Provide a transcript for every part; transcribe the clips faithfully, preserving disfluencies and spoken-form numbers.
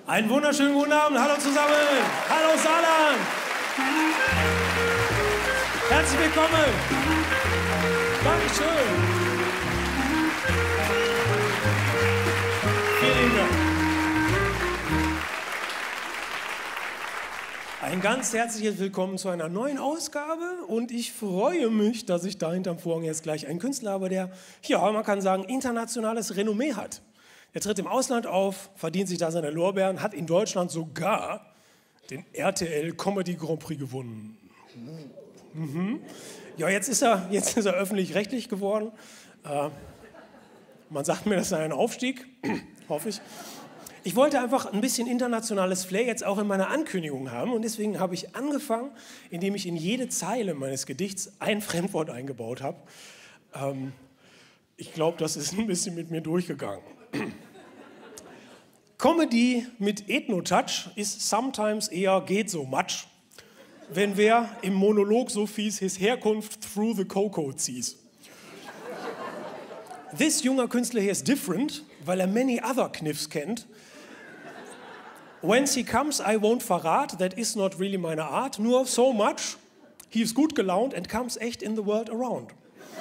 Einen wunderschönen guten Abend. Hallo zusammen. Hallo Saarland. Herzlich willkommen. Dankeschön. Vielen Dank. Ein ganz herzliches Willkommen zu einer neuen Ausgabe und ich freue mich, dass ich da hinterm Vorhang jetzt gleich einen Künstler habe, der, ja, man kann sagen, internationales Renommee hat. Er tritt im Ausland auf, verdient sich da seine Lorbeeren, hat in Deutschland sogar den R T L Comedy Grand Prix gewonnen. Mhm. Ja, jetzt ist er, jetzt ist er öffentlich-rechtlich geworden. Äh, man sagt mir, das sei ein Aufstieg, hoffe ich. Ich wollte einfach ein bisschen internationales Flair jetzt auch in meiner Ankündigung haben und deswegen habe ich angefangen, indem ich in jede Zeile meines Gedichts ein Fremdwort eingebaut habe. Ähm, ich glaube, das ist ein bisschen mit mir durchgegangen. Comedy mit Ethno-Touch ist sometimes eher geht so much, wenn wer im Monolog so fies his Herkunft through the cocoa zieht. This junger Künstler here is different, weil er many other Kniffs kennt. Whence he comes, I won't verrat, that is not really meine Art, nur so much, he is gut gelaunt and comes echt in the world around.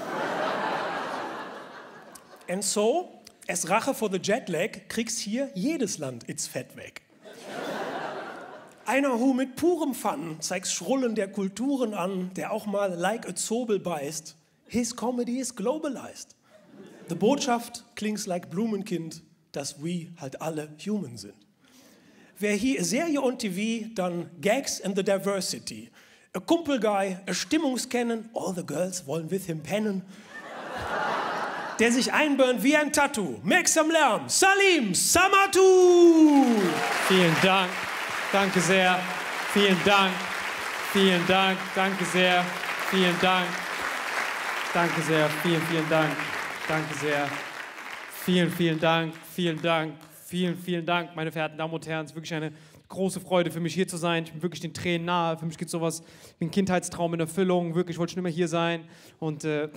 And so, as Rache for the Jetlag, kriegst hier jedes Land its Fett weg. Einer who mit purem Fun zeigt Schrullen der Kulturen an, der auch mal like a Zobel beißt. His comedy is globalized. Die Botschaft klingt's like Blumenkind, dass we halt alle human sind. Wer hier Serie on T V, dann Gags and the Diversity. A Kumpelguy, a Stimmungskennen, all the girls wollen with him pennen. Der sich einburnt wie ein Tattoo. Make some Lärm, Salim Samatu! Vielen Dank, danke sehr, vielen Dank, vielen Dank, danke sehr, vielen Dank, danke sehr, vielen, vielen Dank, danke sehr, vielen, vielen Dank, vielen Dank, vielen, vielen Dank, meine verehrten Damen und Herren. Es ist wirklich eine große Freude für mich, hier zu sein. Ich bin wirklich den Tränen nahe. Für mich gibt es sowas wie einen Kindheitstraum in Erfüllung. Wirklich, ich wollte schon immer hier sein. Und äh,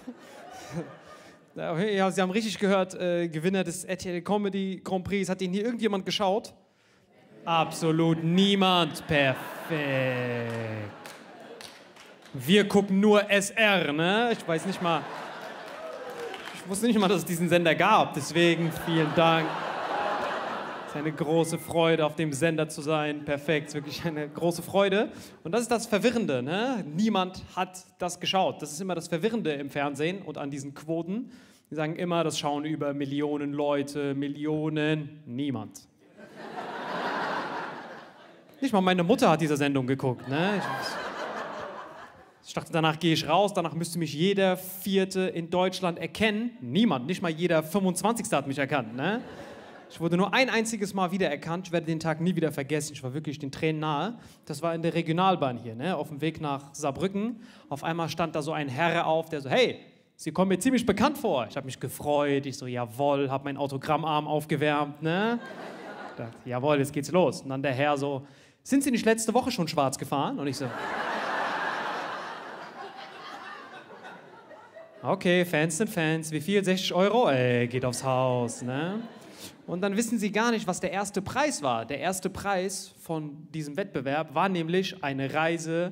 ja, Sie haben richtig gehört, äh, Gewinner des R T L Comedy Grand Prix. Hat Ihnen hier irgendjemand geschaut? Absolut niemand. Perfekt. Wir gucken nur S R, ne? Ich weiß nicht mal, ich wusste nicht mal, dass es diesen Sender gab. Deswegen vielen Dank. Es ist eine große Freude, auf dem Sender zu sein. Perfekt, es ist wirklich eine große Freude. Und das ist das Verwirrende, ne? Niemand hat das geschaut. Das ist immer das Verwirrende im Fernsehen und an diesen Quoten. Die sagen immer, das schauen über Millionen Leute, Millionen, niemand. Nicht mal meine Mutter hat diese Sendung geguckt, ne? Ich, ich dachte, danach gehe ich raus, danach müsste mich jeder Vierte in Deutschland erkennen. Niemand, nicht mal jeder fünfundzwanzigste hat mich erkannt, ne? Ich wurde nur ein einziges Mal wiedererkannt. Ich werde den Tag nie wieder vergessen. Ich war wirklich den Tränen nahe. Das war in der Regionalbahn hier, ne? Auf dem Weg nach Saarbrücken. Auf einmal stand da so ein Herr auf, der so, hey, Sie kommen mir ziemlich bekannt vor. Ich habe mich gefreut. Ich so, jawohl, habe meinen Autogrammarm aufgewärmt, ne? Ich dachte, jawohl, jetzt geht's los. Und dann der Herr so, sind Sie nicht letzte Woche schon schwarz gefahren? Und ich so, okay, Fans sind Fans. Wie viel? sechzig Euro? Ey, geht aufs Haus, ne? Und dann wissen Sie gar nicht, was der erste Preis war. Der erste Preis von diesem Wettbewerb war nämlich eine Reise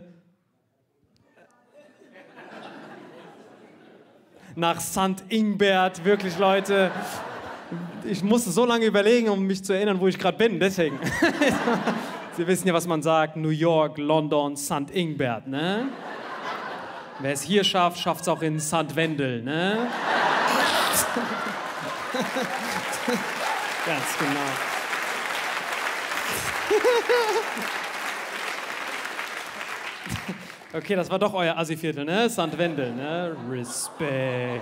nach Sankt Ingbert. Wirklich, Leute, ich musste so lange überlegen, um mich zu erinnern, wo ich gerade bin. Deswegen. Sie wissen ja, was man sagt. New York, London, Sankt Ingbert, ne? Wer es hier schafft, schafft es auch in Sankt Wendel, ne? Ganz genau. Okay, das war doch euer Assi-Viertel, ne? Sankt Wendel, ne? Respekt.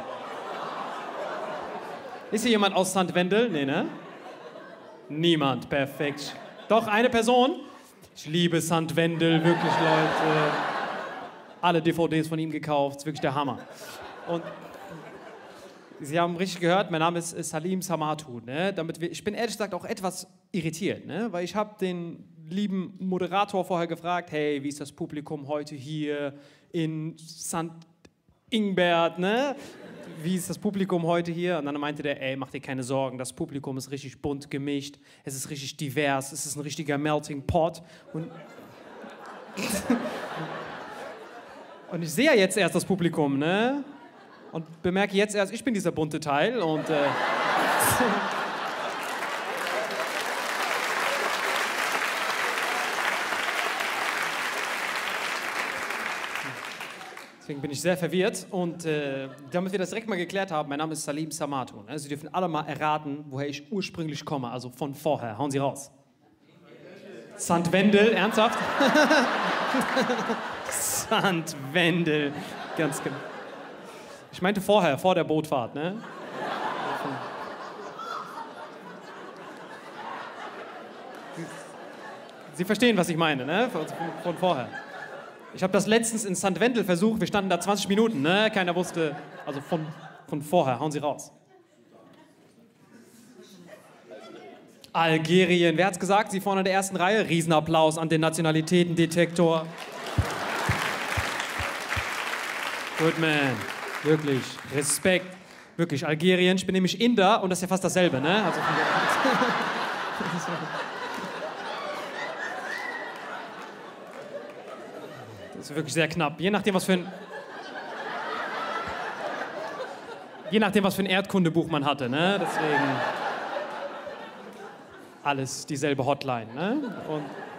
Ist hier jemand aus Sankt Wendel? Nee, ne? Niemand, perfekt. Doch, eine Person? Ich liebe Sankt Wendel, wirklich, Leute. Alle D V Ds von ihm gekauft, ist wirklich der Hammer. Und Sie haben richtig gehört, mein Name ist Salim Samatu. Ne? Damit wir, ich bin ehrlich gesagt auch etwas irritiert, ne? Weil ich habe den lieben Moderator vorher gefragt, hey, wie ist das Publikum heute hier in Sankt Ingbert, ne? Wie ist das Publikum heute hier? Und dann meinte der, ey, mach dir keine Sorgen, das Publikum ist richtig bunt gemischt, es ist richtig divers, es ist ein richtiger Melting Pot. Und, und ich sehe ja jetzt erst das Publikum, ne? Und bemerke jetzt erst, ich bin dieser bunte Teil und... Äh, Deswegen bin ich sehr verwirrt und äh, damit wir das direkt mal geklärt haben, mein Name ist Salim Samatu. Ne? Sie dürfen alle mal erraten, woher ich ursprünglich komme, also von vorher. Hauen Sie raus. Sankt Wendel, ernsthaft? Sankt Wendel, ganz genau. Ich meinte vorher, vor der Bootfahrt, ne? Sie verstehen, was ich meine, ne? Von, von vorher. Ich habe das letztens in Sankt Wendel versucht, wir standen da zwanzig Minuten, ne? Keiner wusste, also von, von vorher, hauen Sie raus. Algerien, wer hat's gesagt? Sie vorne in der ersten Reihe? Riesenapplaus an den Nationalitätendetektor. Good man, wirklich, Respekt. Wirklich, Algerien, ich bin nämlich Inder und das ist ja fast dasselbe, ne? Also, das ist wirklich sehr knapp. Je nachdem, was für ein... Je nachdem, was für ein Erdkundebuch man hatte, ne? Deswegen... Alles dieselbe Hotline, ne? Und...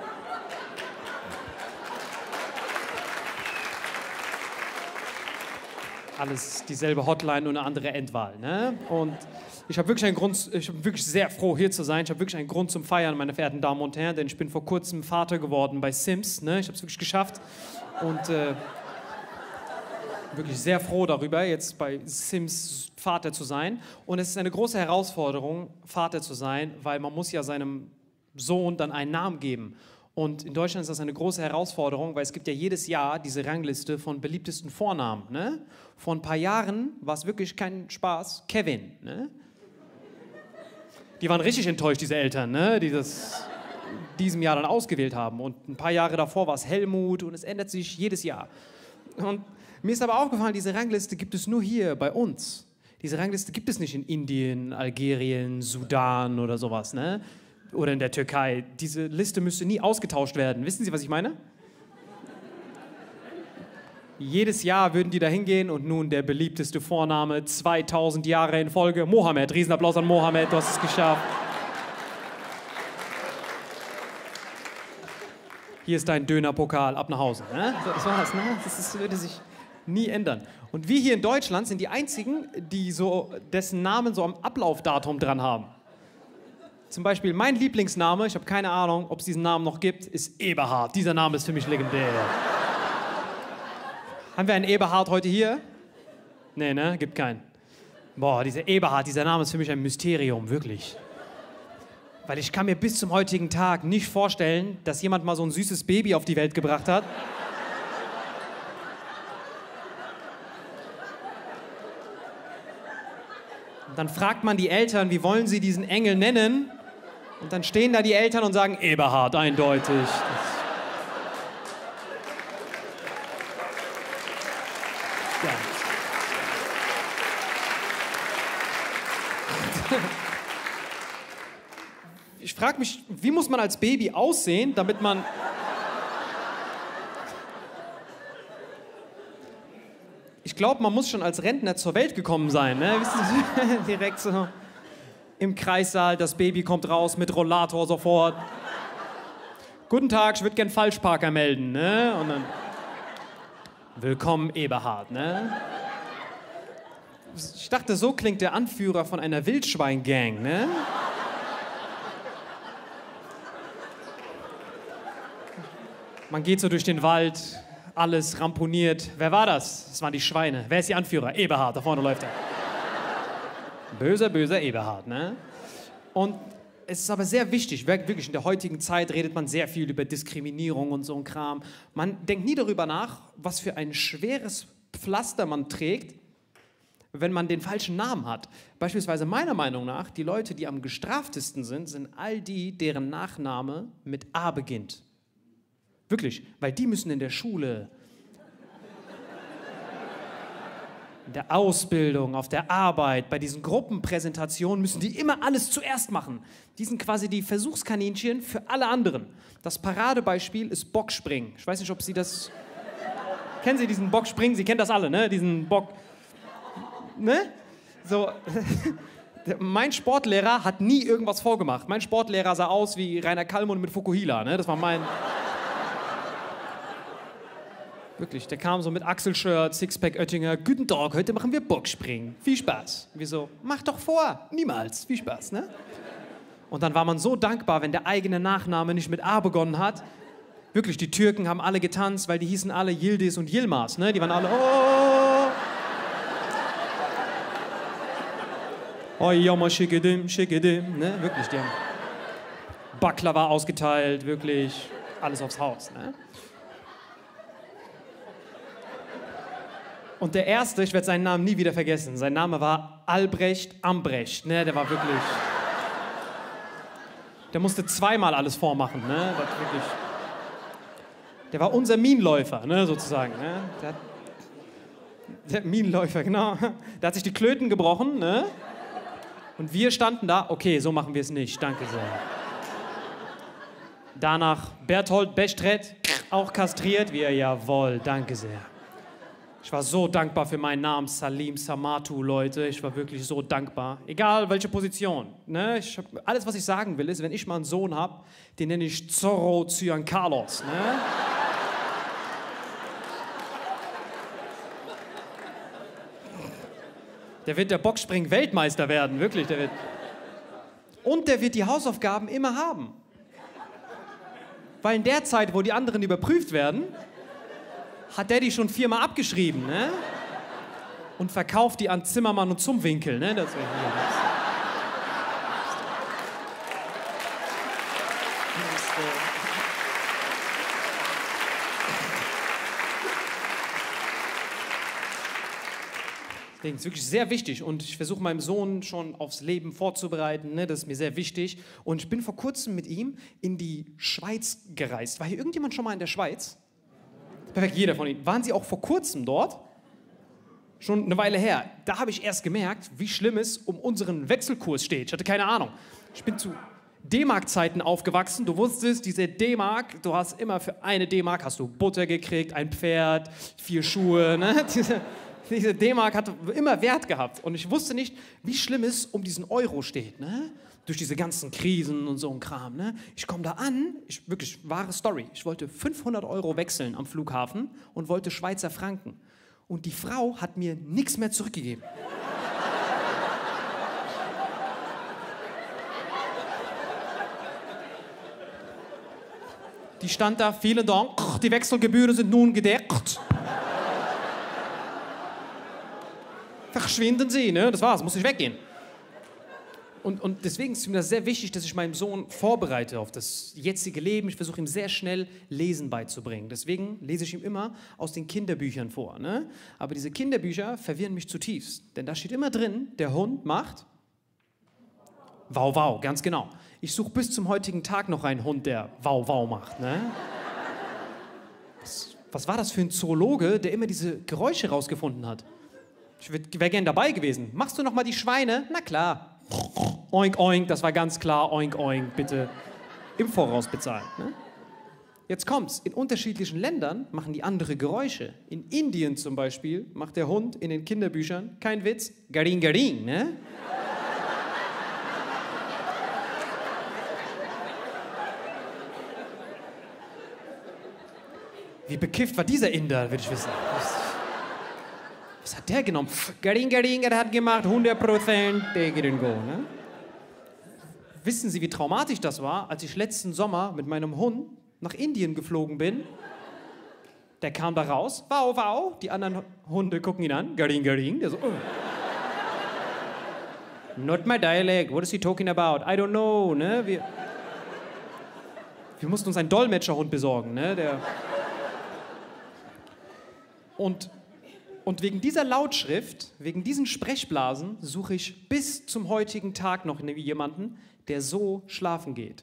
Alles dieselbe Hotline und eine andere Endwahl, ne? Und ich habe wirklich einen Grund, ich bin wirklich sehr froh, hier zu sein. Ich habe wirklich einen Grund zum Feiern, meine verehrten Damen und Herren, denn ich bin vor kurzem Vater geworden bei Sims, ne? Ich habe es wirklich geschafft und äh, wirklich sehr froh darüber, jetzt bei Sims Vater zu sein. Und es ist eine große Herausforderung, Vater zu sein, weil man muss ja seinem Sohn dann einen Namen geben. Und in Deutschland ist das eine große Herausforderung, weil es gibt ja jedes Jahr diese Rangliste von beliebtesten Vornamen. Ne? Vor ein paar Jahren war es wirklich kein Spaß. Kevin. Ne? Die waren richtig enttäuscht, diese Eltern, ne? Die das in diesem Jahr dann ausgewählt haben. Und ein paar Jahre davor war es Helmut und es ändert sich jedes Jahr. Und mir ist aber aufgefallen, diese Rangliste gibt es nur hier bei uns. Diese Rangliste gibt es nicht in Indien, Algerien, Sudan oder sowas, ne? Oder in der Türkei. Diese Liste müsste nie ausgetauscht werden. Wissen Sie, was ich meine? Jedes Jahr würden die da hingehen und nun der beliebteste Vorname zweitausend Jahre in Folge, Mohammed. Riesenapplaus an Mohammed, du hast es geschafft. Hier ist dein Dönerpokal, ab nach Hause. Ne? Das war's, ne? Das ist, würde sich nie ändern. Und wir hier in Deutschland sind die einzigen, die so dessen Namen so am Ablaufdatum dran haben. Zum Beispiel mein Lieblingsname, ich habe keine Ahnung, ob es diesen Namen noch gibt, ist Eberhard. Dieser Name ist für mich legendär. Haben wir einen Eberhard heute hier? Nee, ne? Gibt keinen. Boah, dieser Eberhard, dieser Name ist für mich ein Mysterium, wirklich. Weil ich kann mir bis zum heutigen Tag nicht vorstellen, dass jemand mal so ein süßes Baby auf die Welt gebracht hat. Und dann fragt man die Eltern, wie wollen sie diesen Engel nennen? Und dann stehen da die Eltern und sagen, Eberhard, eindeutig. Ja. Ich frage mich, wie muss man als Baby aussehen, damit man... Ich glaube, man muss schon als Rentner zur Welt gekommen sein, ne? Wissen Sie, direkt so im Kreissaal, das Baby kommt raus mit Rollator sofort. Guten Tag, ich würde gern Falschparker melden, ne? Und dann, willkommen Eberhard, ne? Ich dachte, so klingt der Anführer von einer Wildschwein-Gang, ne? Man geht so durch den Wald, alles ramponiert. Wer war das? Das waren die Schweine. Wer ist die Anführer? Eberhard, da vorne läuft er. Böser, böser Eberhard, ne? Und es ist aber sehr wichtig, wirklich in der heutigen Zeit redet man sehr viel über Diskriminierung und so ein Kram. Man denkt nie darüber nach, was für ein schweres Pflaster man trägt, wenn man den falschen Namen hat. Beispielsweise meiner Meinung nach, die Leute, die am gestraftesten sind, sind all die, deren Nachname mit A beginnt. Wirklich, weil die müssen in der Schule In der Ausbildung, auf der Arbeit, bei diesen Gruppenpräsentationen müssen die immer alles zuerst machen. Die sind quasi die Versuchskaninchen für alle anderen. Das Paradebeispiel ist Bockspringen. Ich weiß nicht, ob Sie das... Kennen Sie diesen Bockspringen? Sie kennen das alle, ne? Diesen Bock... Ne? So... Mein Sportlehrer hat nie irgendwas vorgemacht. Mein Sportlehrer sah aus wie Rainer Kallmund mit Fukuhila, ne? Das war mein... Wirklich, der kam so mit Achselshirt, Sixpack Oettinger. Guten Tag, heute machen wir Bockspringen. Viel Spaß. Wir so, mach doch vor. Niemals. Viel Spaß, ne? Und dann war man so dankbar, wenn der eigene Nachname nicht mit A begonnen hat. Wirklich, die Türken haben alle getanzt, weil die hießen alle Yildiz und Yilmaz, ne? Die waren alle, oh... Oh, jammer, schickedim, schickedim, ne? Wirklich, die haben Baklava ausgeteilt, wirklich alles aufs Haus, ne? Und der Erste, ich werde seinen Namen nie wieder vergessen, sein Name war Albrecht Ambrecht, ne? Der war wirklich... Der musste zweimal alles vormachen, ne? Der, hat wirklich, der war unser Minenläufer, ne? Sozusagen, ne? Der, hat, der Minenläufer, genau. Der hat sich die Klöten gebrochen, ne? Und wir standen da, okay, so machen wir es nicht, danke sehr. Danach Berthold Bestret, auch kastriert, wir, jawohl, danke sehr. Ich war so dankbar für meinen Namen, Salim Samatu, Leute. Ich war wirklich so dankbar. Egal, welche Position. Ne? Ich hab, alles, was ich sagen will, ist, wenn ich mal einen Sohn habe, den nenne ich Zorro Cyan Carlos. Ne? Der wird der Boxspring-Weltmeister werden, wirklich. Der wird. Und der wird die Hausaufgaben immer haben. Weil in der Zeit, wo die anderen überprüft werden, hat der die schon viermal abgeschrieben, ne? Und verkauft die an Zimmermann und Zumwinkel, ne? Das Deswegen ist es wirklich sehr wichtig und ich versuche meinem Sohn schon aufs Leben vorzubereiten, ne? Das ist mir sehr wichtig. Und ich bin vor kurzem mit ihm in die Schweiz gereist. War hier irgendjemand schon mal in der Schweiz? Perfekt, jeder von Ihnen. Waren Sie auch vor kurzem dort? Schon eine Weile her. Da habe ich erst gemerkt, wie schlimm es um unseren Wechselkurs steht. Ich hatte keine Ahnung. Ich bin zu D-Mark-Zeiten aufgewachsen. Du wusstest, diese D-Mark, du hast immer für eine D-Mark hast du Butter gekriegt, ein Pferd, vier Schuhe. Ne? Diese, diese D-Mark hat immer Wert gehabt. Und ich wusste nicht, wie schlimm es um diesen Euro steht. Ne? Durch diese ganzen Krisen und so ein Kram. Ne? Ich komme da an, ich, wirklich, wahre Story. Ich wollte fünfhundert Euro wechseln am Flughafen und wollte Schweizer Franken. Und die Frau hat mir nichts mehr zurückgegeben. Die stand da, vielen Dank, die Wechselgebühren sind nun gedeckt. Verschwinden Sie, ne? Das war's, muss ich weggehen. Und, und deswegen ist mir das sehr wichtig, dass ich meinen Sohn vorbereite auf das jetzige Leben. Ich versuche ihm sehr schnell Lesen beizubringen. Deswegen lese ich ihm immer aus den Kinderbüchern vor. Ne? Aber diese Kinderbücher verwirren mich zutiefst. Denn da steht immer drin, der Hund macht Wow, wow, ganz genau. Ich suche bis zum heutigen Tag noch einen Hund, der Wow, wow macht. Ne? Was, was war das für ein Zoologe, der immer diese Geräusche rausgefunden hat? Ich wäre gern dabei gewesen. Machst du noch mal die Schweine? Na klar. Oink, oink, das war ganz klar. Oink, oink, bitte im Voraus bezahlen. Ne? Jetzt kommt's. In unterschiedlichen Ländern machen die andere Geräusche. In Indien zum Beispiel macht der Hund in den Kinderbüchern, kein Witz, garing, garing. Ne? Wie bekifft war dieser Inder, will ich wissen. Was, was hat der genommen? Garing, garing, er hat gemacht, hundert Prozent, der geht in Go. Ne? Wissen Sie, wie traumatisch das war, als ich letzten Sommer mit meinem Hund nach Indien geflogen bin? Der kam da raus, wow, wow, die anderen Hunde gucken ihn an, garing, garing, der so, oh. Not my dialect, what is he talking about? I don't know, ne? Wir, wir mussten uns einen Dolmetscherhund besorgen, ne? Der... Und, und wegen dieser Lautschrift, wegen diesen Sprechblasen, suche ich bis zum heutigen Tag noch jemanden, der so schlafen geht.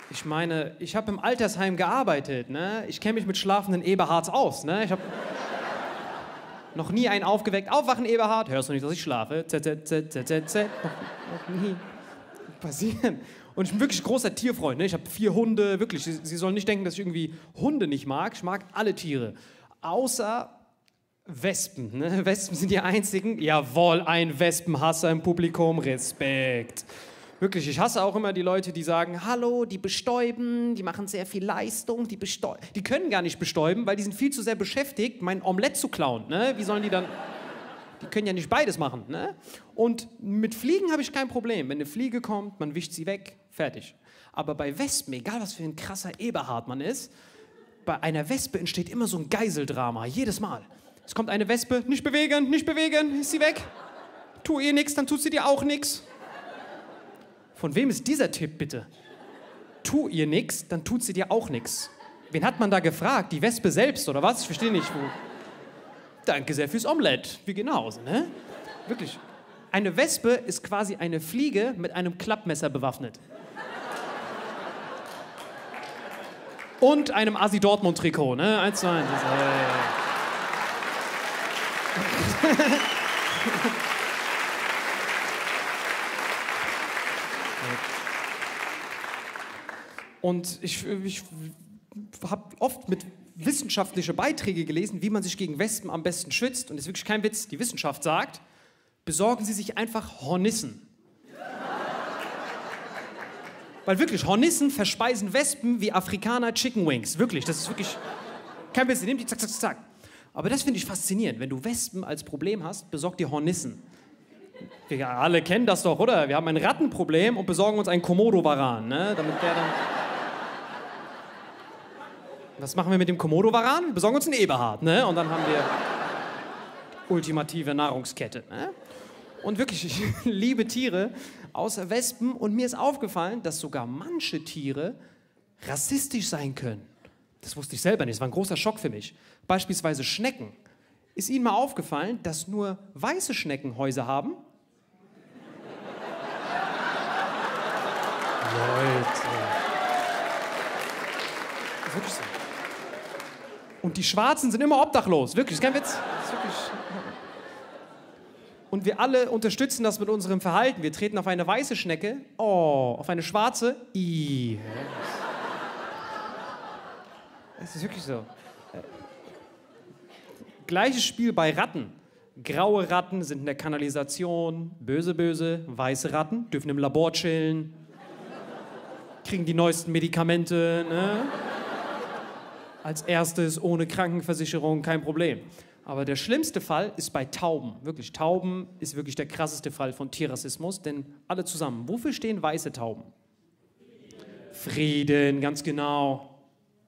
Ich meine, ich habe im Altersheim gearbeitet, ne? Ich kenne mich mit schlafenden Eberhards aus, ne? Ich habe noch nie einen aufgeweckt. Aufwachen, Eberhard. Hörst du nicht, dass ich schlafe? Z, z, z, z, z, z. Noch, noch nie passieren. Und ich bin wirklich großer Tierfreund, ne? Ich habe vier Hunde, wirklich. Sie, Sie sollen nicht denken, dass ich irgendwie Hunde nicht mag. Ich mag alle Tiere. Außer Wespen, ne? Wespen sind die einzigen. Jawohl, ein Wespenhasser im Publikum. Respekt. Wirklich, ich hasse auch immer die Leute, die sagen, hallo, die bestäuben, die machen sehr viel Leistung, die bestäuben. Die können gar nicht bestäuben, weil die sind viel zu sehr beschäftigt, mein Omelett zu klauen, ne? Wie sollen die dann... Die können ja nicht beides machen, ne? Und mit Fliegen habe ich kein Problem. Wenn eine Fliege kommt, man wischt sie weg, fertig. Aber bei Wespen, egal was für ein krasser Eberhard man ist, bei einer Wespe entsteht immer so ein Geiseldrama, jedes Mal. Es kommt eine Wespe, nicht bewegen, nicht bewegen, ist sie weg. Tu ihr nichts, dann tut sie dir auch nichts. Von wem ist dieser Tipp, bitte? Tu ihr nix, dann tut sie dir auch nix. Wen hat man da gefragt? Die Wespe selbst, oder was? Ich verstehe nicht. Wo. Danke sehr fürs Omelett. Wir gehen nach Hause, ne? Wirklich. Eine Wespe ist quasi eine Fliege mit einem Klappmesser bewaffnet. Und einem Asi Dortmund-Trikot, ne? Eins zu eins. Und ich, ich habe oft mit wissenschaftliche Beiträge gelesen, wie man sich gegen Wespen am besten schützt. Und das ist wirklich kein Witz. Die Wissenschaft sagt, besorgen Sie sich einfach Hornissen. Weil wirklich, Hornissen verspeisen Wespen wie Afrikaner Chicken Wings. Wirklich, das ist wirklich kein Witz. Die nehmen die zack, zack, zack. Aber das finde ich faszinierend. Wenn du Wespen als Problem hast, besorg dir Hornissen. Wir alle kennen das doch, oder? Wir haben ein Rattenproblem und besorgen uns einen Komodo-Varan, ne? Damit der dann... Was machen wir mit dem Komodo-Varan? Wir besorgen uns einen Eberhard, ne? Und dann haben wir ultimative Nahrungskette, ne? Und wirklich, ich liebe Tiere, außer Wespen. Und mir ist aufgefallen, dass sogar manche Tiere rassistisch sein können. Das wusste ich selber nicht, das war ein großer Schock für mich. Beispielsweise Schnecken. Ist Ihnen mal aufgefallen, dass nur weiße Schnecken Häuser haben? Leute. Das ist wirklich so. Und die Schwarzen sind immer obdachlos. Wirklich, ist kein Witz. Das ist wirklich... Und wir alle unterstützen das mit unserem Verhalten. Wir treten auf eine weiße Schnecke. Oh, auf eine schwarze. I. Das ist wirklich so. Gleiches Spiel bei Ratten. Graue Ratten sind in der Kanalisation. Böse, böse. Weiße Ratten dürfen im Labor chillen. Kriegen die neuesten Medikamente, ne? Als erstes, ohne Krankenversicherung, kein Problem. Aber der schlimmste Fall ist bei Tauben. Wirklich, Tauben ist wirklich der krasseste Fall von Tierrassismus, denn alle zusammen. Wofür stehen weiße Tauben? Frieden, ganz genau.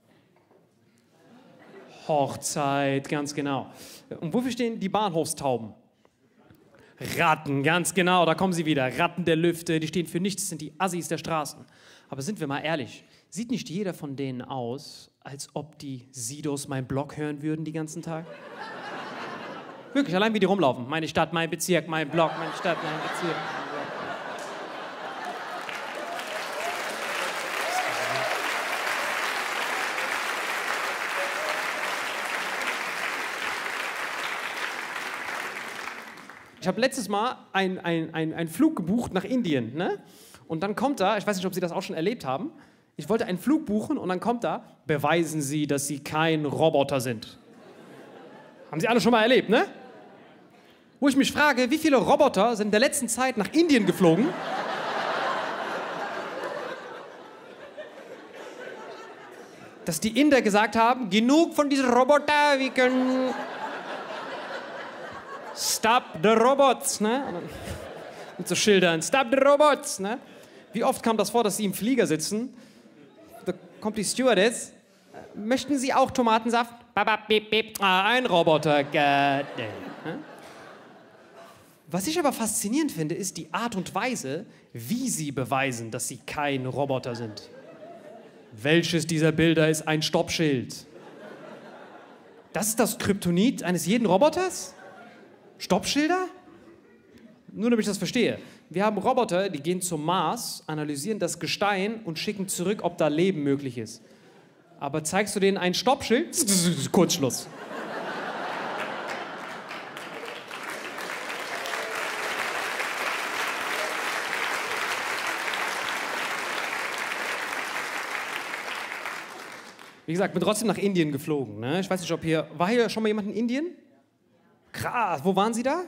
Hochzeit, ganz genau. Und wofür stehen die Bahnhofstauben? Ratten, ganz genau, da kommen sie wieder. Ratten der Lüfte, die stehen für nichts, das sind die Assis der Straßen. Aber sind wir mal ehrlich, sieht nicht jeder von denen aus, als ob die Sidos meinen Blog hören würden den ganzen Tag? Wirklich, allein wie die rumlaufen. Meine Stadt, mein Bezirk, mein Blog, meine Stadt, mein Bezirk. Ich habe letztes Mal einen ein, ein Flug gebucht nach Indien, ne? Und dann kommt da, ich weiß nicht, ob Sie das auch schon erlebt haben, ich wollte einen Flug buchen und dann kommt da, beweisen Sie, dass Sie kein Roboter sind. Haben Sie alle schon mal erlebt, ne? Wo ich mich frage, wie viele Roboter sind in der letzten Zeit nach Indien geflogen? Dass die Inder gesagt haben, genug von diesen Robotern, wir können... Stop the robots, ne? Und dann mit so Schildern, stop the robots, ne? Wie oft kam das vor, dass Sie im Flieger sitzen, da kommt die Stewardess, möchten Sie auch Tomatensaft? Babab, bip, bip. Ah, ein Roboter, ne? Was ich aber faszinierend finde, ist die Art und Weise, wie Sie beweisen, dass Sie kein Roboter sind. Welches dieser Bilder ist ein Stoppschild? Das ist das Kryptonit eines jeden Roboters? Stoppschilder? Nur damit ich das verstehe. Wir haben Roboter, die gehen zum Mars, analysieren das Gestein und schicken zurück, ob da Leben möglich ist. Aber zeigst du denen ein Stoppschild? Kurzschluss. Wie gesagt, bin trotzdem nach Indien geflogen. Ne? Ich weiß nicht, ob hier... War hier schon mal jemand in Indien? Krass. Wo waren Sie da?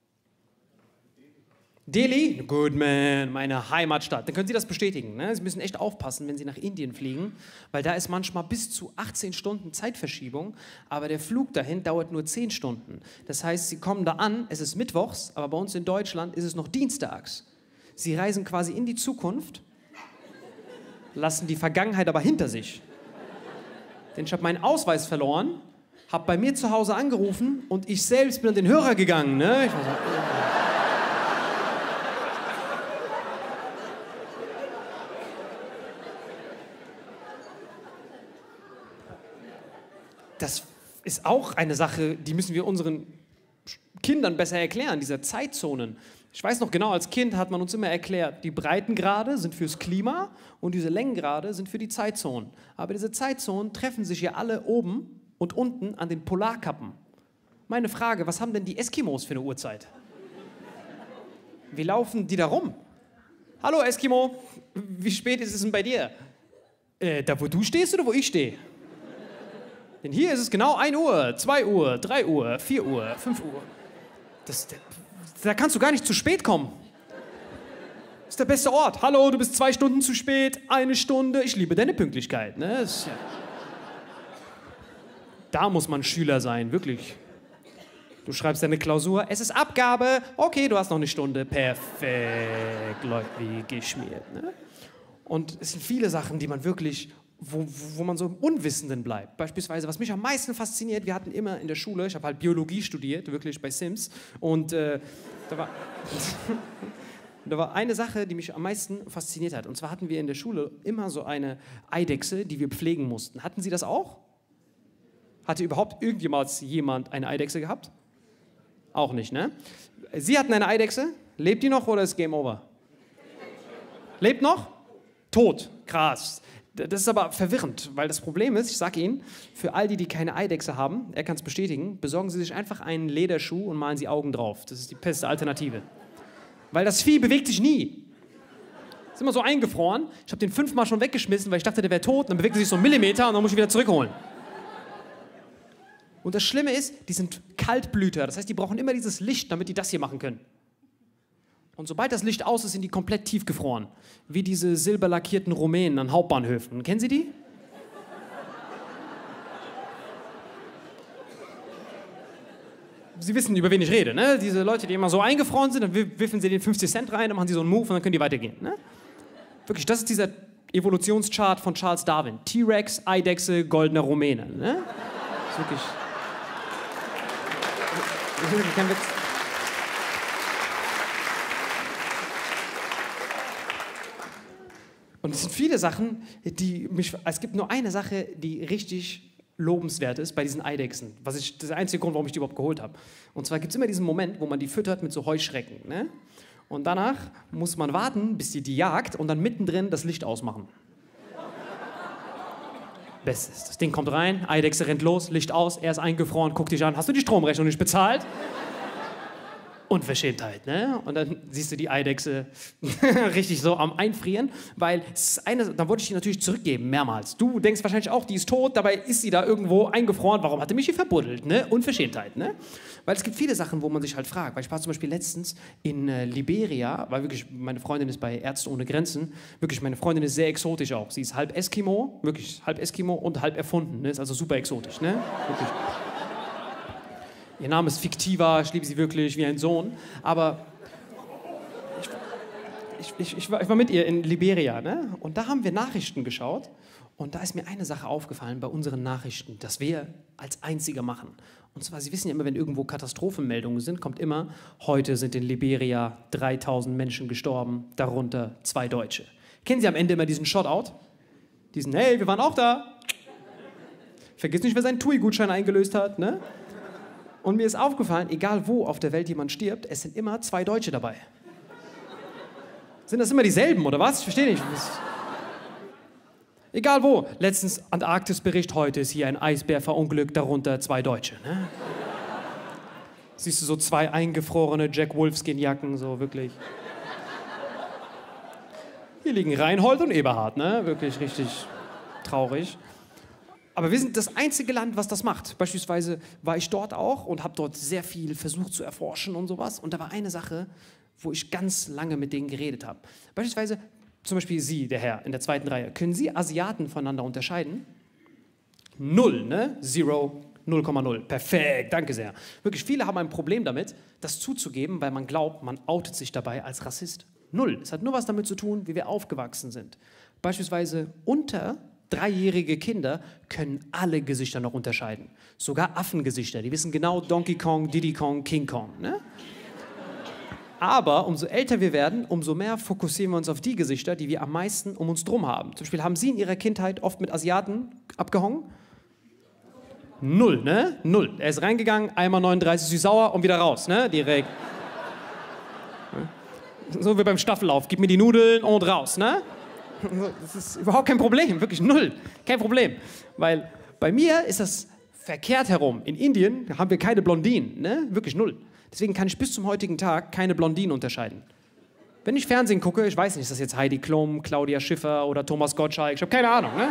Delhi? Good man, meine Heimatstadt. Dann können Sie das bestätigen. Ne? Sie müssen echt aufpassen, wenn Sie nach Indien fliegen, weil da ist manchmal bis zu achtzehn Stunden Zeitverschiebung, aber der Flug dahin dauert nur zehn Stunden. Das heißt, Sie kommen da an, es ist mittwochs, aber bei uns in Deutschland ist es noch dienstags. Sie reisen quasi in die Zukunft, lassen die Vergangenheit aber hinter sich. Denn ich habe meinen Ausweis verloren, habe bei mir zu Hause angerufen und ich selbst bin an den Hörer gegangen. Ne? Ich war so, das ist auch eine Sache, die müssen wir unseren Kindern besser erklären, diese Zeitzonen. Ich weiß noch genau, als Kind hat man uns immer erklärt, die Breitengrade sind fürs Klima und diese Längengrade sind für die Zeitzonen. Aber diese Zeitzonen treffen sich ja alle oben und unten an den Polarkappen. Meine Frage, was haben denn die Eskimos für eine Uhrzeit? Wie laufen die da rum? Hallo Eskimo, wie spät ist es denn bei dir? Äh, da wo du stehst oder wo ich stehe? Denn hier ist es genau ein Uhr, zwei Uhr, drei Uhr, vier Uhr, fünf Uhr. Das, da kannst du gar nicht zu spät kommen. Das ist der beste Ort. Hallo, du bist zwei Stunden zu spät, eine Stunde. Ich liebe deine Pünktlichkeit. Ne? Das, ja. Da muss man Schüler sein, wirklich. Du schreibst deine Klausur, es ist Abgabe. Okay, du hast noch eine Stunde. Perfekt, läuft wie geschmiert. Ne? Und es sind viele Sachen, die man wirklich... Wo, wo man so im Unwissenden bleibt. Beispielsweise, was mich am meisten fasziniert, wir hatten immer in der Schule, ich habe halt Biologie studiert, wirklich bei Sims, und äh, da, war, da war eine Sache, die mich am meisten fasziniert hat. Und zwar hatten wir in der Schule immer so eine Eidechse, die wir pflegen mussten. Hatten Sie das auch? Hatte überhaupt irgendjemals jemand eine Eidechse gehabt? Auch nicht, ne? Sie hatten eine Eidechse. Lebt die noch oder ist Game Over? Lebt noch? Tot. Krass. Das ist aber verwirrend, weil das Problem ist, ich sage Ihnen, für all die, die keine Eidechse haben, er kann es bestätigen, besorgen Sie sich einfach einen Lederschuh und malen Sie Augen drauf. Das ist die beste Alternative. Weil das Vieh bewegt sich nie. Ist immer so eingefroren. Ich habe den fünfmal schon weggeschmissen, weil ich dachte, der wäre tot. Dann bewegt er sich so einen Millimeter und dann muss ich ihn wieder zurückholen. Und das Schlimme ist, die sind Kaltblüter. Das heißt, die brauchen immer dieses Licht, damit die das hier machen können. Und sobald das Licht aus ist, sind die komplett tiefgefroren. Wie diese silberlackierten Rumänen an Hauptbahnhöfen. Kennen Sie die? Sie wissen, über wen ich rede, ne? Diese Leute, die immer so eingefroren sind, dann wirfen sie den fünfzig Cent rein, dann machen sie so einen Move und dann können die weitergehen. Ne? Wirklich, das ist dieser Evolutionschart von Charles Darwin. T-Rex, Eidechse, goldener Rumäne. Ne? Das ist wirklich... Das ist wirklich kein Witz. Und es sind viele Sachen, die mich... Es gibt nur eine Sache, die richtig lobenswert ist bei diesen Eidechsen. Was ich, das ist der einzige Grund, warum ich die überhaupt geholt habe. Und zwar gibt es immer diesen Moment, wo man die füttert mit so Heuschrecken. Ne? Und danach muss man warten, bis die die jagt und dann mittendrin das Licht ausmachen. Bestes. Das Ding kommt rein, Eidechse rennt los, Licht aus, er ist eingefroren, guckt dich an. Hast du die Stromrechnung nicht bezahlt? Unverschämtheit, ne? Und dann siehst du die Eidechse richtig so am Einfrieren, weil es ist eine, dann wollte ich die natürlich zurückgeben, mehrmals. Du denkst wahrscheinlich auch, die ist tot, dabei ist sie da irgendwo eingefroren. Warum hat er mich hier verbuddelt, ne? Unverschämtheit, ne? Weil es gibt viele Sachen, wo man sich halt fragt. Weil ich war zum Beispiel letztens in äh, Liberia, weil wirklich, meine Freundin ist bei Ärzte ohne Grenzen, wirklich, meine Freundin ist sehr exotisch auch. Sie ist halb Eskimo, wirklich halb Eskimo und halb erfunden, ne? Ist also super exotisch, ne? Wirklich. Ihr Name ist fiktiver, ich liebe sie wirklich wie ein Sohn, aber ich, ich, ich, ich, war, ich war mit ihr in Liberia, ne? Und da haben wir Nachrichten geschaut und da ist mir eine Sache aufgefallen bei unseren Nachrichten, das wir als Einzige machen. Und zwar, Sie wissen ja immer, wenn irgendwo Katastrophenmeldungen sind, kommt immer, heute sind in Liberia dreitausend Menschen gestorben, darunter zwei Deutsche. Kennen Sie am Ende immer diesen Shoutout? Diesen, hey, wir waren auch da. Vergiss nicht, wer seinen T U I-Gutschein eingelöst hat, ne? Und mir ist aufgefallen, egal wo auf der Welt jemand stirbt, es sind immer zwei Deutsche dabei. Sind das immer dieselben, oder was? Ich verstehe nicht. Egal wo. Letztens Antarktis-Bericht, heute ist hier ein Eisbär verunglückt, darunter zwei Deutsche. Ne? Siehst du so zwei eingefrorene Jack Wolfskin-Jacken, so wirklich. Hier liegen Reinhold und Eberhard, ne? Wirklich richtig traurig. Aber wir sind das einzige Land, was das macht. Beispielsweise war ich dort auch und habe dort sehr viel versucht zu erforschen und sowas. Und da war eine Sache, wo ich ganz lange mit denen geredet habe. Beispielsweise, zum Beispiel Sie, der Herr in der zweiten Reihe. Können Sie Asiaten voneinander unterscheiden? Null, ne? Zero, null Komma null. Perfekt, danke sehr. Wirklich, viele haben ein Problem damit, das zuzugeben, weil man glaubt, man outet sich dabei als Rassist. Null. Es hat nur was damit zu tun, wie wir aufgewachsen sind. Beispielsweise unter dreijährige Kinder können alle Gesichter noch unterscheiden. Sogar Affengesichter. Die wissen genau Donkey Kong, Diddy Kong, King Kong. Ne? Aber umso älter wir werden, umso mehr fokussieren wir uns auf die Gesichter, die wir am meisten um uns drum haben. Zum Beispiel, haben Sie in Ihrer Kindheit oft mit Asiaten abgehangen? Null, ne? Null. Er ist reingegangen, einmal neununddreißig süß-sauer und wieder raus, ne? Direkt. So wie beim Staffellauf. Gib mir die Nudeln und raus, ne? Das ist überhaupt kein Problem, wirklich null. Kein Problem. Weil bei mir ist das verkehrt herum. In Indien haben wir keine Blondinen, ne? Wirklich null. Deswegen kann ich bis zum heutigen Tag keine Blondinen unterscheiden. Wenn ich Fernsehen gucke, ich weiß nicht, ist das jetzt Heidi Klum, Claudia Schiffer oder Thomas Gottschalk, ich habe keine Ahnung, ne?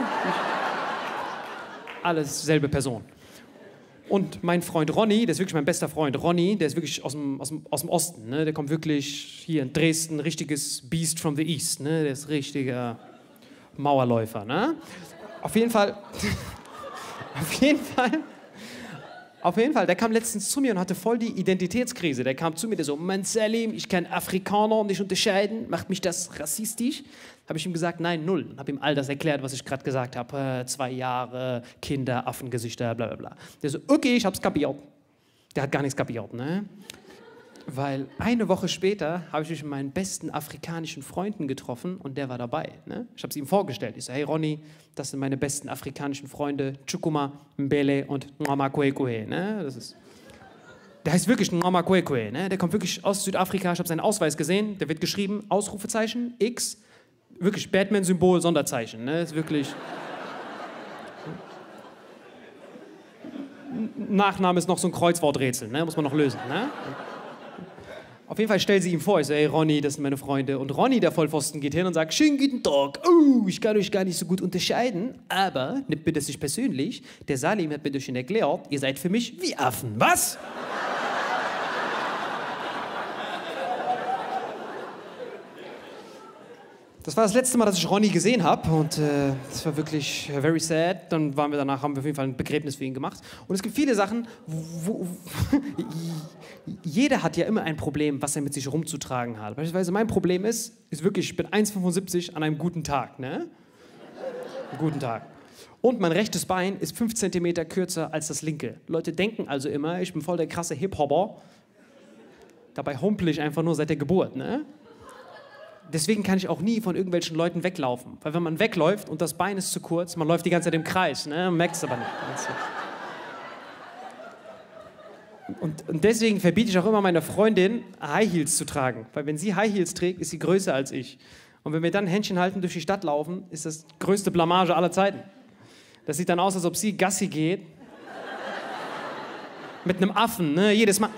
Alles selbe Person. Und mein Freund Ronny, der ist wirklich mein bester Freund, Ronny, der ist wirklich aus dem, aus dem, aus dem Osten, ne? Der kommt wirklich hier in Dresden, richtiges Beast from the East, ne? Der ist richtiger Mauerläufer, ne? Auf jeden Fall, auf jeden Fall, auf jeden Fall, der kam letztens zu mir und hatte voll die Identitätskrise. Der kam zu mir, der so, Mann Salim, ich kann Afrikaner nicht unterscheiden, macht mich das rassistisch? Habe ich ihm gesagt, nein, null. Und habe ihm all das erklärt, was ich gerade gesagt habe. Äh, zwei Jahre, Kinder, Affengesichter, bla bla bla. Der so, okay, ich hab's kapiert. Der hat gar nichts kapiert, ne? Weil eine Woche später habe ich mich mit meinen besten afrikanischen Freunden getroffen und der war dabei, ne? Ich habe es ihm vorgestellt. Ich so, hey Ronny, das sind meine besten afrikanischen Freunde, Chukuma, Mbele und Nwama Kwekwe, ne? Das ist... Der heißt wirklich Nwama Kwekwe, ne? Der kommt wirklich aus Südafrika. Ich habe seinen Ausweis gesehen. Der wird geschrieben, Ausrufezeichen, X, wirklich Batman-Symbol, Sonderzeichen, ne? Ist wirklich... Nachname ist noch so ein Kreuzworträtsel, ne? Muss man noch lösen, ne? Auf jeden Fall stellt sie ihm vor, ich so, hey Ronny, das sind meine Freunde. Und Ronny, der Vollpfosten, geht hin und sagt, schönen guten Tag, oh, ich kann euch gar nicht so gut unterscheiden, aber, nimmt mir das nicht persönlich, der Salim hat mir das schon erklärt, ihr seid für mich wie Affen. Was? Das war das letzte Mal, dass ich Ronny gesehen habe und äh, das war wirklich uh, very sad. Dann waren wir danach, haben wir auf jeden Fall ein Begräbnis für ihn gemacht. Und es gibt viele Sachen, wo, wo jeder hat ja immer ein Problem, was er mit sich rumzutragen hat. Beispielsweise mein Problem ist, ist wirklich, ich bin eins Komma fünfundsiebzig an einem guten Tag, ne? Einen guten Tag. Und mein rechtes Bein ist fünf Zentimeter kürzer als das linke. Leute denken also immer, ich bin voll der krasse Hip-Hopper. Dabei humpel ich einfach nur seit der Geburt, ne? Deswegen kann ich auch nie von irgendwelchen Leuten weglaufen. Weil wenn man wegläuft und das Bein ist zu kurz, man läuft die ganze Zeit im Kreis, ne? Man merkt es aber nicht. Und, und deswegen verbiete ich auch immer meiner Freundin, High Heels zu tragen. Weil wenn sie High Heels trägt, ist sie größer als ich. Und wenn wir dann Händchen halten durch die Stadt laufen, ist das größte Blamage aller Zeiten. Das sieht dann aus, als ob sie Gassi geht. Mit einem Affen, ne? Jedes Mal.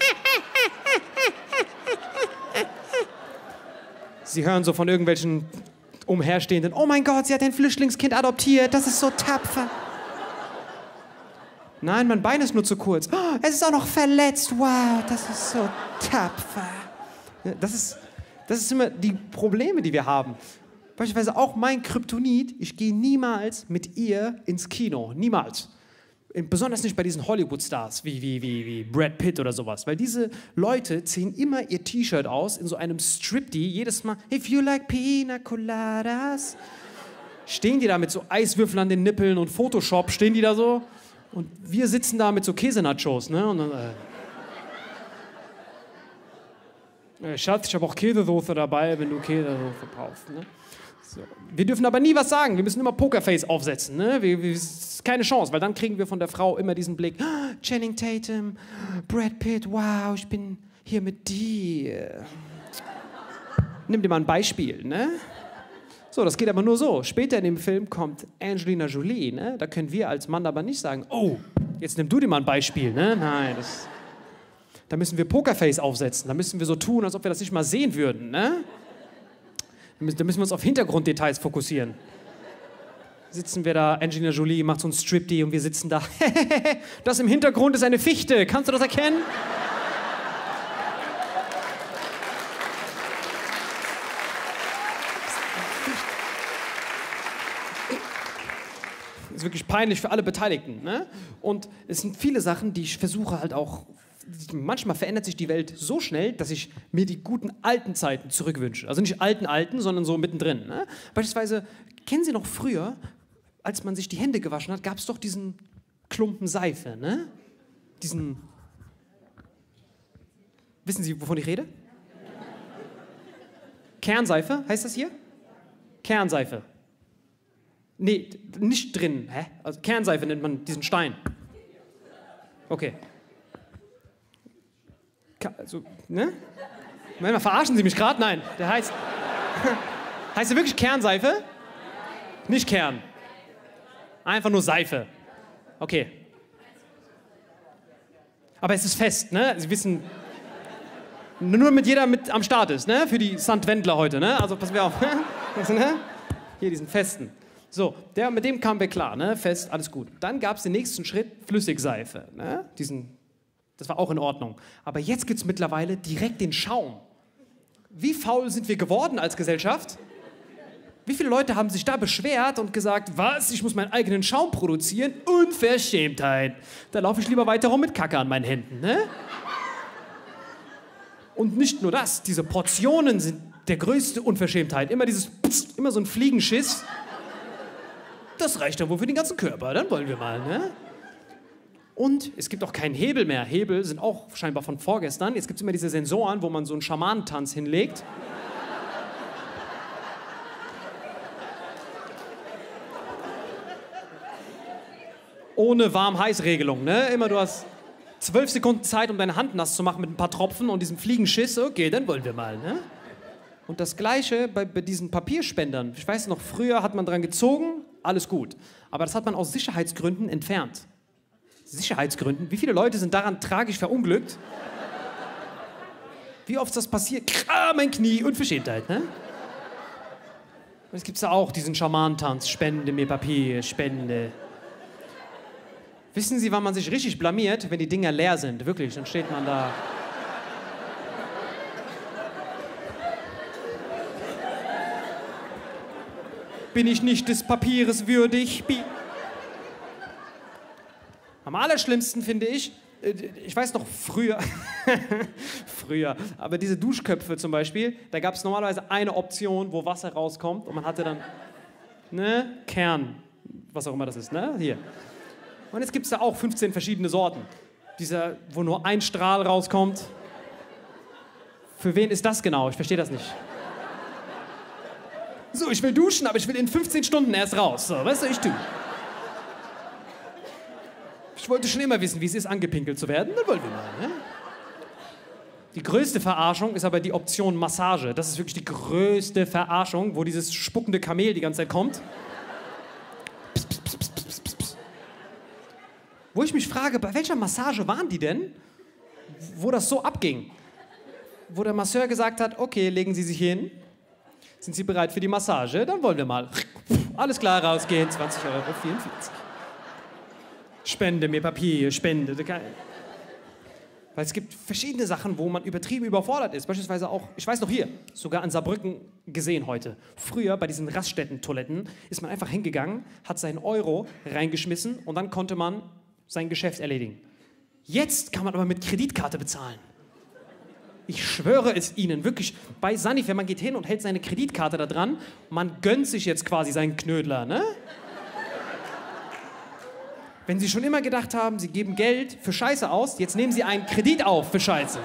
Sie hören so von irgendwelchen Umherstehenden, oh mein Gott, sie hat ein Flüchtlingskind adoptiert, das ist so tapfer. Nein, mein Bein ist nur zu kurz. Oh, es ist auch noch verletzt, wow, das ist so tapfer. Das ist, das ist immer die Probleme, die wir haben. Beispielsweise auch mein Kryptonit, ich gehe niemals mit ihr ins Kino, niemals. Besonders nicht bei diesen Hollywood-Stars wie, wie, wie, wie Brad Pitt oder sowas. Weil diese Leute ziehen immer ihr T-Shirt aus in so einem Striptee. Jedes Mal, if you like pina coladas. Stehen die da mit so Eiswürfeln an den Nippeln und Photoshop, stehen die da so. Und wir sitzen da mit so Käsenachos, ne? Und dann, äh, Schatz, ich habe auch Käsesoße dabei, wenn du Käsesoße brauchst, ne? So. Wir dürfen aber nie was sagen. Wir müssen immer Pokerface aufsetzen. Ne? Wir, wir, keine Chance, weil dann kriegen wir von der Frau immer diesen Blick. Oh, Channing Tatum, Brad Pitt, wow, ich bin hier mit dir. Nimm dir mal ein Beispiel, ne? So, das geht aber nur so. Später in dem Film kommt Angelina Jolie, ne? Da können wir als Mann aber nicht sagen, oh, jetzt nimm du dir mal ein Beispiel, ne? Nein, das, da müssen wir Pokerface aufsetzen. Da müssen wir so tun, als ob wir das nicht mal sehen würden, ne? Da müssen wir uns auf Hintergrunddetails fokussieren. Sitzen wir da, Angelina Jolie macht so ein Striptease und wir sitzen da. Das im Hintergrund ist eine Fichte. Kannst du das erkennen? Das ist wirklich peinlich für alle Beteiligten. Ne? Und es sind viele Sachen, die ich versuche halt auch. Manchmal verändert sich die Welt so schnell, dass ich mir die guten alten Zeiten zurückwünsche. Also nicht alten, alten, sondern so mittendrin. Ne? Beispielsweise, kennen Sie noch früher, als man sich die Hände gewaschen hat, gab es doch diesen Klumpen Seife, ne? Diesen... Wissen Sie, wovon ich rede? Kernseife, heißt das hier? Kernseife. Nee, nicht drin. Hä? Also Kernseife nennt man diesen Stein. Okay. Also, ne? Moment mal, verarschen Sie mich gerade? Nein, der heißt... heißt der wirklich Kernseife? Nicht Kern. Einfach nur Seife. Okay. Aber es ist fest, ne? Sie wissen... Nur damit jeder mit am Start ist, ne? Für die Sandwendler heute, ne? Also passen wir auf. Hier, diesen festen. So, der, mit dem kamen wir klar, ne? Fest, alles gut. Dann gab es den nächsten Schritt, Flüssigseife, ne? Diesen, das war auch in Ordnung. Aber jetzt gibt es mittlerweile direkt den Schaum. Wie faul sind wir geworden als Gesellschaft? Wie viele Leute haben sich da beschwert und gesagt, was, ich muss meinen eigenen Schaum produzieren? Unverschämtheit. Da laufe ich lieber weiter rum mit Kacke an meinen Händen, ne? Und nicht nur das, diese Portionen sind der größte Unverschämtheit. Immer dieses, Psst, immer so ein Fliegenschiss. Das reicht dann wohl für den ganzen Körper, dann wollen wir mal, ne? Und es gibt auch keinen Hebel mehr. Hebel sind auch scheinbar von vorgestern. Jetzt gibt es immer diese Sensoren, wo man so einen Schamanentanz hinlegt. Ohne Warm-Heiß-Regelung, ne? Immer du hast zwölf Sekunden Zeit, um deine Hand nass zu machen mit ein paar Tropfen und diesem Fliegenschiss. Okay, dann wollen wir mal, ne? Und das Gleiche bei, bei diesen Papierspendern. Ich weiß noch, früher hat man dran gezogen, alles gut. Aber das hat man aus Sicherheitsgründen entfernt. Sicherheitsgründen? Wie viele Leute sind daran tragisch verunglückt? Wie oft ist das passiert? Ah, mein Knie, Unverschämtheit, ne? Und jetzt gibt es da auch diesen Schamanentanz. Spende mir Papier, spende. Wissen Sie, wann man sich richtig blamiert? Wenn die Dinger leer sind, wirklich. Dann steht man da. Bin ich nicht des Papieres würdig? Am allerschlimmsten finde ich, ich weiß noch früher, früher, aber diese Duschköpfe zum Beispiel, da gab es normalerweise eine Option, wo Wasser rauskommt und man hatte dann, ne, Kern, was auch immer das ist, ne, hier. Und jetzt gibt es da auch fünfzehn verschiedene Sorten. Dieser, wo nur ein Strahl rauskommt. Für wen ist das genau? Ich verstehe das nicht. So, ich will duschen, aber ich will in fünfzehn Stunden erst raus. So, weißt du, ich tu. Ich wollte schon immer wissen, wie es ist, angepinkelt zu werden. Dann wollen wir mal, ne? Die größte Verarschung ist aber die Option Massage. Das ist wirklich die größte Verarschung, wo dieses spuckende Kamel die ganze Zeit kommt. Wo ich mich frage, bei welcher Massage waren die denn, wo das so abging? Wo der Masseur gesagt hat, okay, legen Sie sich hin. Sind Sie bereit für die Massage? Dann wollen wir mal. Alles klar, rausgehen, zwanzig Euro vierundvierzig. Spende mir Papier, spende. Weil es gibt verschiedene Sachen, wo man übertrieben überfordert ist. Beispielsweise auch, ich weiß noch hier, sogar in Saarbrücken gesehen heute. Früher bei diesen Raststätten-Toiletten ist man einfach hingegangen, hat seinen Euro reingeschmissen und dann konnte man sein Geschäft erledigen. Jetzt kann man aber mit Kreditkarte bezahlen. Ich schwöre es Ihnen, wirklich, bei Sanifair, man geht hin und hält seine Kreditkarte da dran, man gönnt sich jetzt quasi seinen Knödler, ne? Wenn Sie schon immer gedacht haben, Sie geben Geld für Scheiße aus, jetzt nehmen Sie einen Kredit auf für Scheiße.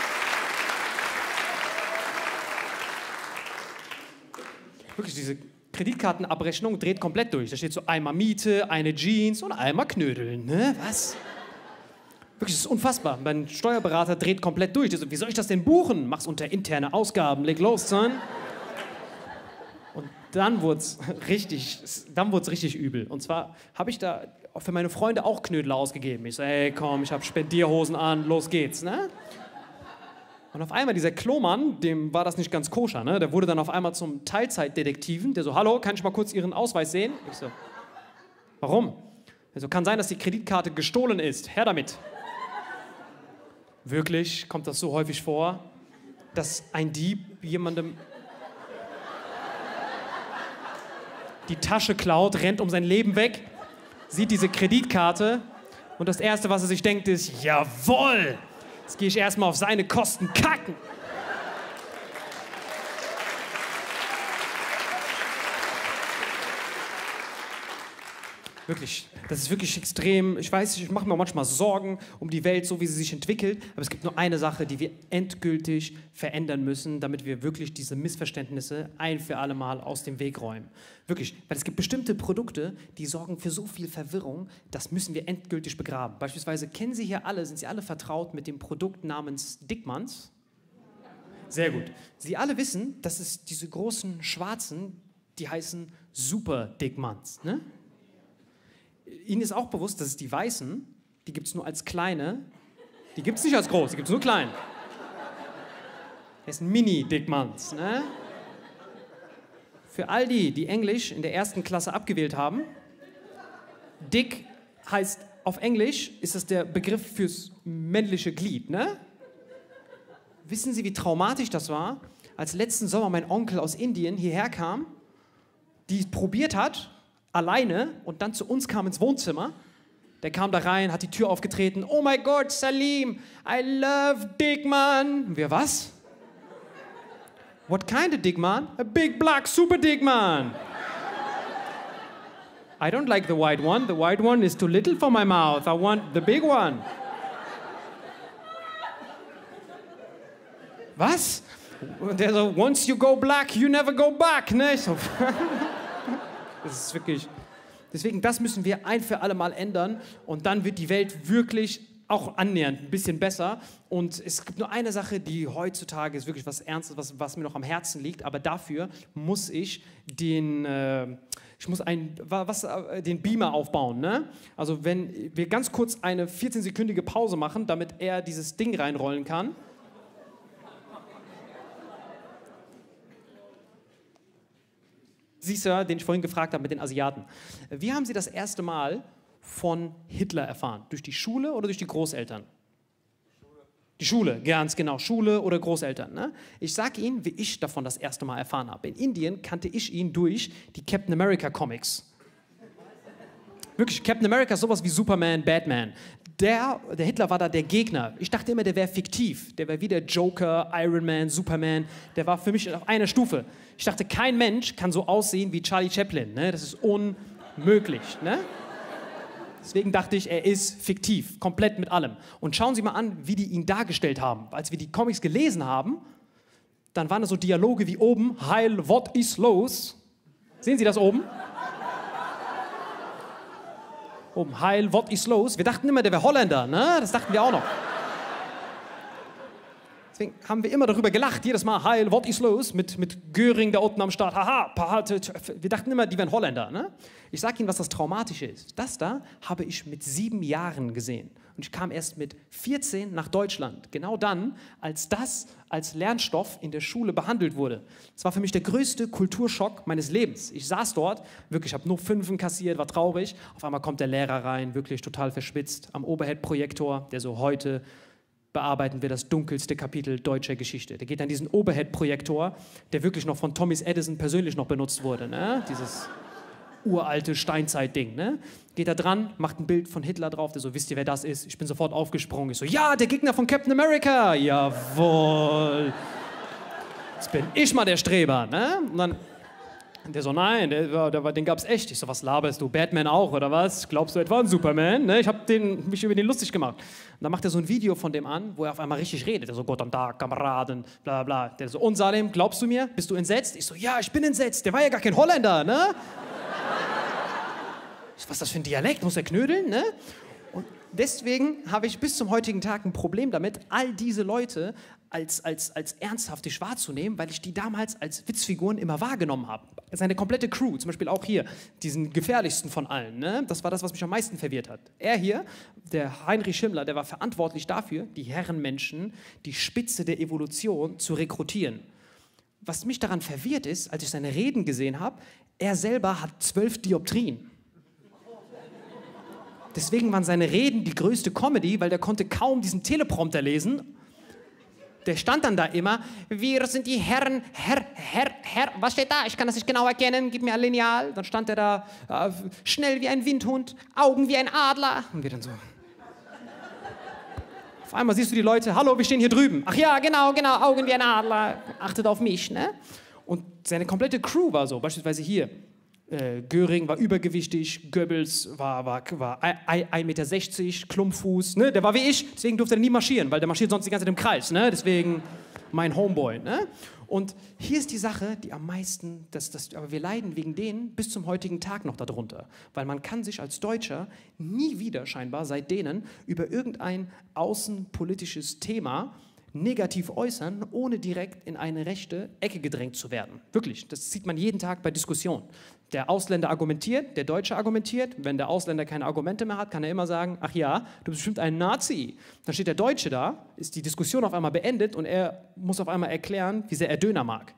Wirklich, diese Kreditkartenabrechnung dreht komplett durch. Da steht so einmal Miete, eine Jeans und einmal Knödeln. Ne? Was? Wirklich, das ist unfassbar. Mein Steuerberater dreht komplett durch. Der so, wie soll ich das denn buchen? Mach's unter interne Ausgaben, leg los, Son. Und dann wurde es richtig, dann wurd's richtig übel. Und zwar habe ich da für meine Freunde auch Knödel ausgegeben. Ich so, hey, komm, ich habe Spendierhosen an, los geht's, ne? Und auf einmal dieser Klomann, dem war das nicht ganz koscher, ne? Der wurde dann auf einmal zum Teilzeitdetektiven. Der so, hallo, kann ich mal kurz Ihren Ausweis sehen? Ich so, warum? Er so, kann sein, dass die Kreditkarte gestohlen ist. Her damit. Wirklich kommt das so häufig vor, dass ein Dieb jemandem die Tasche klaut, rennt um sein Leben weg, sieht diese Kreditkarte und das Erste, was er sich denkt, ist, jawohl, jetzt gehe ich erstmal auf seine Kosten kacken. Wirklich, das ist wirklich extrem. Ich weiß, ich mache mir manchmal Sorgen um die Welt, so wie sie sich entwickelt. Aber es gibt nur eine Sache, die wir endgültig verändern müssen, damit wir wirklich diese Missverständnisse ein für alle Mal aus dem Weg räumen. Wirklich, weil es gibt bestimmte Produkte, die sorgen für so viel Verwirrung, das müssen wir endgültig begraben. Beispielsweise kennen Sie hier alle, sind Sie alle vertraut mit dem Produkt namens Dickmanns? Sehr gut. Sie alle wissen, dass es diese großen Schwarzen, die heißen Super Dickmanns, ne? Ihnen ist auch bewusst, dass es die Weißen, die gibt es nur als kleine, die gibt es nicht als groß, die gibt es nur klein. Das sind Mini-Dickmanns. Ne? Für all die, die Englisch in der ersten Klasse abgewählt haben, Dick heißt auf Englisch, ist das der Begriff fürs männliche Glied. Ne? Wissen Sie, wie traumatisch das war, als letzten Sommer mein Onkel aus Indien hierher kam, die probiert hat, alleine und dann zu uns kam ins Wohnzimmer. Der kam da rein, hat die Tür aufgetreten. Oh mein Gott, Salim, I love Dickmann. Wir, was? What kind of Dickmann? A big black super Dickmann. I don't like the white one. The white one is too little for my mouth. I want the big one. Was? Und der so, once you go black, you never go back. Ne? Ich so, das ist wirklich, deswegen, das müssen wir ein für alle Mal ändern und dann wird die Welt wirklich auch annähernd ein bisschen besser. Und es gibt nur eine Sache, die heutzutage ist wirklich was Ernstes, was, was mir noch am Herzen liegt, aber dafür muss ich den, äh, ich muss ein, was, äh, den Beamer aufbauen. Ne? Also wenn wir ganz kurz eine vierzehnsekündige Pause machen, damit er dieses Ding reinrollen kann. Sie, Sir, den ich vorhin gefragt habe mit den Asiaten. Wie haben Sie das erste Mal von Hitler erfahren? Durch die Schule oder durch die Großeltern? Schule. Die Schule, ganz genau. Schule oder Großeltern. Ne? Ich sage Ihnen, wie ich davon das erste Mal erfahren habe. In Indien kannte ich ihn durch die Captain America Comics. Wirklich, Captain America ist sowas wie Superman, Batman. Der, der Hitler war da der Gegner. Ich dachte immer, der wäre fiktiv. Der wäre wie der Joker, Iron Man, Superman. Der war für mich auf einer Stufe. Ich dachte, kein Mensch kann so aussehen wie Charlie Chaplin. Ne? Das ist unmöglich. Ne? Deswegen dachte ich, er ist fiktiv, komplett mit allem. Und schauen Sie mal an, wie die ihn dargestellt haben. Als wir die Comics gelesen haben, dann waren da so Dialoge wie oben, Heil, what is los? Sehen Sie das oben? Oben, Heil, what is los? Wir dachten immer, der wäre Holländer, ne? Das dachten wir auch noch. Deswegen haben wir immer darüber gelacht, jedes Mal, Heil, what is los? Mit, mit Göring da unten am Start, haha, wir dachten immer, die wären Holländer, ne? Ich sag Ihnen, was das Traumatische ist. Das da habe ich mit sieben Jahren gesehen. Und ich kam erst mit vierzehn nach Deutschland. Genau dann, als das als Lernstoff in der Schule behandelt wurde. Das war für mich der größte Kulturschock meines Lebens. Ich saß dort, wirklich, habe nur Fünfen kassiert, war traurig. Auf einmal kommt der Lehrer rein, wirklich total verschwitzt, am Overhead-Projektor, der so, heute bearbeiten wir das dunkelste Kapitel deutscher Geschichte. Der geht an diesen Overhead-Projektor, der wirklich noch von Thomas Edison persönlich noch benutzt wurde. Ne? Dieses uralte Steinzeit-Ding, ne? Geht da dran, macht ein Bild von Hitler drauf, der so, wisst ihr, wer das ist? Ich bin sofort aufgesprungen. Ich so, ja, der Gegner von Captain America. Jawohl. Jetzt bin ich mal der Streber, ne? Und dann Der so, nein, der, der, der, den gab's echt. Ich so, was laberst du? Batman auch, oder was? Glaubst du etwa an Superman? Ne? Ich hab den, mich über den lustig gemacht. Und dann macht er so ein Video von dem an, wo er auf einmal richtig redet. Der so, Gott und Tag, Kameraden, bla bla. Der so, und Salim, glaubst du mir? Bist du entsetzt? Ich so, ja, ich bin entsetzt. Der war ja gar kein Holländer, ne? Was ist das für ein Dialekt? Muss er knödeln, ne? Und deswegen habe ich bis zum heutigen Tag ein Problem damit, all diese Leute als, als, als ernsthaftig wahrzunehmen, weil ich die damals als Witzfiguren immer wahrgenommen habe. Seine komplette Crew, zum Beispiel auch hier, diesen gefährlichsten von allen, ne? Das war das, was mich am meisten verwirrt hat. Er hier, der Heinrich Himmler, der war verantwortlich dafür, die Herrenmenschen, die Spitze der Evolution zu rekrutieren. Was mich daran verwirrt ist, als ich seine Reden gesehen habe, er selber hat zwölf Dioptrien. Deswegen waren seine Reden die größte Comedy, weil der konnte kaum diesen Teleprompter lesen. Der stand dann da immer, wir sind die Herren, Herr, Herr, Herr, was steht da? Ich kann das nicht genau erkennen, gib mir ein Lineal. Dann stand er da, äh, schnell wie ein Windhund, Augen wie ein Adler. Und wir dann so. Auf einmal siehst du die Leute, hallo, wir stehen hier drüben. Ach ja, genau, genau, Augen wie ein Adler, achtet auf mich, ne? Und seine komplette Crew war so, beispielsweise hier. Äh, Göring war übergewichtig, Goebbels war, war, war ein Meter sechzig, Klumpfuß, ne? Der war wie ich, deswegen durfte er nie marschieren, weil der marschiert sonst die ganze Zeit im Kreis, ne? Deswegen mein Homeboy. Ne? Und hier ist die Sache, die am meisten, das, das, aber wir leiden wegen denen bis zum heutigen Tag noch darunter, weil man kann sich als Deutscher nie wieder scheinbar seit denen über irgendein außenpolitisches Thema negativ äußern, ohne direkt in eine rechte Ecke gedrängt zu werden. Wirklich, das sieht man jeden Tag bei Diskussionen. Der Ausländer argumentiert, der Deutsche argumentiert. Wenn der Ausländer keine Argumente mehr hat, kann er immer sagen, ach ja, du bist bestimmt ein Nazi. Dann steht der Deutsche da, ist die Diskussion auf einmal beendet und er muss auf einmal erklären, wie sehr er Döner mag.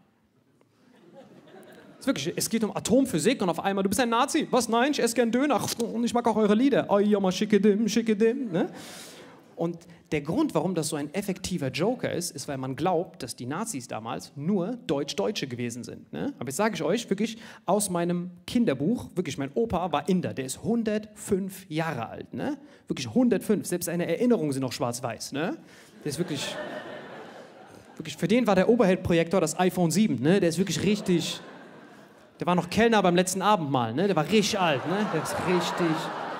Es, ist wirklich, es geht um Atomphysik und auf einmal, du bist ein Nazi. Was? Nein, ich esse gern Döner und ich mag auch eure Lieder. Oh ja, mal schicke dim, schicke dim. Ne? Und der Grund, warum das so ein effektiver Joker ist, ist, weil man glaubt, dass die Nazis damals nur Deutsch-Deutsche gewesen sind. Ne? Aber jetzt sage ich euch wirklich aus meinem Kinderbuch, wirklich, mein Opa war Inder, der ist hundertfünf Jahre alt. Ne? Wirklich hundertfünf, selbst seine Erinnerungen sind noch schwarz-weiß. Ne? Der ist wirklich, wirklich, für den war der Oberheld-Projektor das iPhone sieben. Ne? Der ist wirklich richtig, der war noch Kellner beim letzten Abendmahl. Ne? Der war richtig alt, ne? Der ist richtig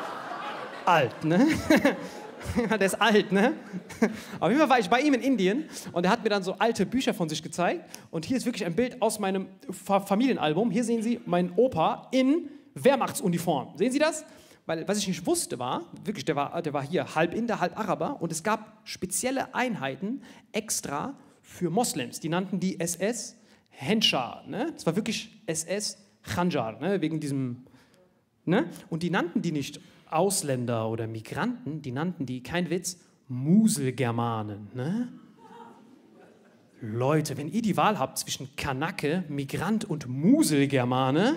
alt. Ne? Der ist alt, ne? Auf jeden Fall war ich bei ihm in Indien und er hat mir dann so alte Bücher von sich gezeigt. Und hier ist wirklich ein Bild aus meinem Fa- Familienalbum. Hier sehen Sie meinen Opa in Wehrmachtsuniform. Sehen Sie das? Weil, was ich nicht wusste war, wirklich, der war, der war hier halb Inder, halb Araber. Und es gab spezielle Einheiten extra für Moslems. Die nannten die S S Henschar. Ne? Das war wirklich S S Khanjar, ne? Wegen diesem... Ne? Und die nannten die nicht Ausländer oder Migranten, die nannten die, kein Witz, Muselgermanen. Ne? Leute, wenn ihr die Wahl habt zwischen Kanake, Migrant und Muselgermane,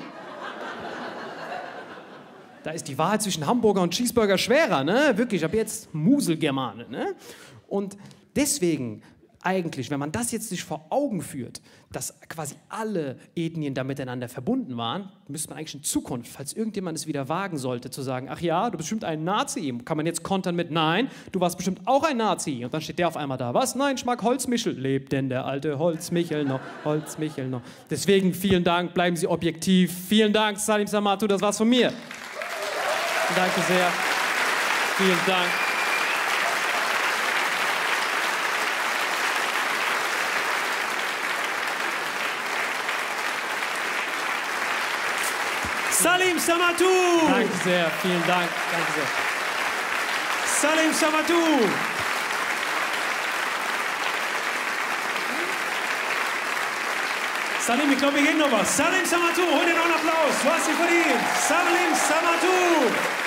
da ist die Wahl zwischen Hamburger und Cheeseburger schwerer, ne? Wirklich, ab jetzt Muselgermane. Ne? Und deswegen eigentlich, wenn man das jetzt sich vor Augen führt, dass quasi alle Ethnien da miteinander verbunden waren, müsste man eigentlich in Zukunft, falls irgendjemand es wieder wagen sollte, zu sagen, ach ja, du bist bestimmt ein Nazi, kann man jetzt kontern mit, nein, du warst bestimmt auch ein Nazi. Und dann steht der auf einmal da, was? Nein, ich mag Holzmichel. Lebt denn der alte Holzmichel noch, Holzmichel noch. Deswegen vielen Dank, bleiben Sie objektiv. Vielen Dank, Salim Samatu, das war's von mir. Danke sehr. Vielen Dank. Salim Samatu! Danke sehr, vielen Dank. Danke sehr. Salim Samatu! Salim, ich glaube, wir gehen noch was. Salim Samatu, hol dir noch einen Applaus. Du hast ihn verdient. Salim Samatu!